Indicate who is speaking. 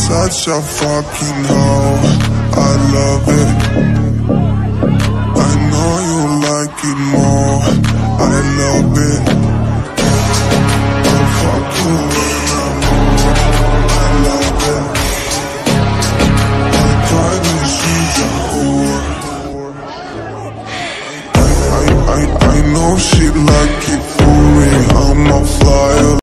Speaker 1: such a fucking hoe. I love it. I know you like it more. I love it. I fuck you when I'm more. I love it. I cry when she's a whore. I know she like it